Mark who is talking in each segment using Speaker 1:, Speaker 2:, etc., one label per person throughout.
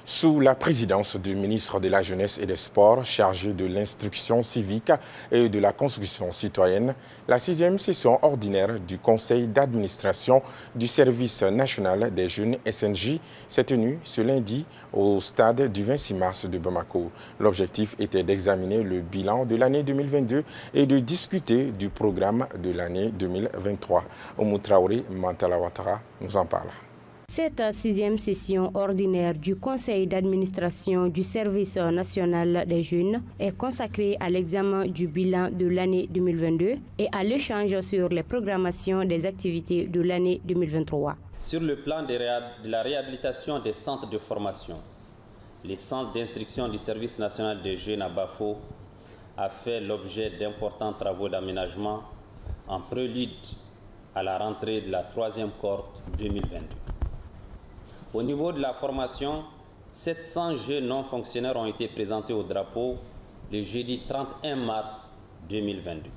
Speaker 1: Sous la présidence du ministre de la Jeunesse et des Sports chargé de l'instruction civique et de la construction citoyenne, la 6e session ordinaire du Conseil d'administration du Service national des jeunes SNJ s'est tenue ce lundi au stade du 26 mars de Bamako. L'objectif était d'examiner le bilan de l'année 2022 et de discuter du programme de l'année 2023. Oumou Traoré Mantalawatara nous en parle.
Speaker 2: Cette 6e session ordinaire du Conseil d'administration du Service national des jeunes est consacrée à l'examen du bilan de l'année 2022 et à l'échange sur les programmations des activités de l'année 2023.
Speaker 3: Sur le plan de la réhabilitation des centres de formation, les centres d'instruction du Service national des jeunes à Bafo a fait l'objet d'importants travaux d'aménagement en prélude à la rentrée de la 3e cohorte 2022. Au niveau de la formation, 700 jeunes non fonctionnaires ont été présentés au drapeau le jeudi 31 mars 2022.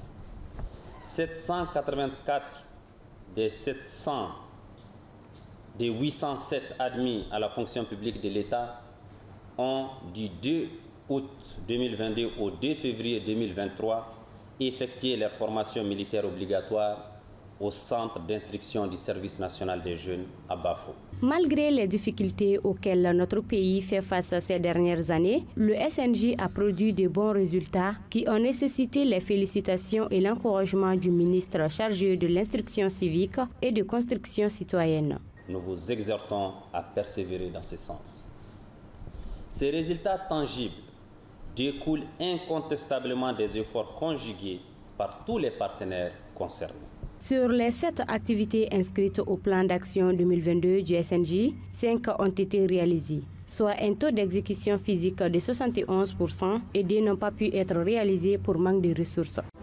Speaker 3: 784 des 807 admis à la fonction publique de l'État ont, du 2 août 2022 au 2 février 2023, effectué leur formation militaire obligatoire au centre d'instruction du Service national des jeunes à Bafo.
Speaker 2: Malgré les difficultés auxquelles notre pays fait face ces dernières années, le SNJ a produit de bons résultats qui ont nécessité les félicitations et l'encouragement du ministre chargé de l'instruction civique et de construction citoyenne.
Speaker 3: Nous vous exhortons à persévérer dans ce sens. Ces résultats tangibles découlent incontestablement des efforts conjugués par tous les partenaires concernés.
Speaker 2: Sur les 7 activités inscrites au plan d'action 2022 du SNJ, 5 ont été réalisées, soit un taux d'exécution physique de 71% et 2 n'ont pas pu être réalisés pour manque de ressources.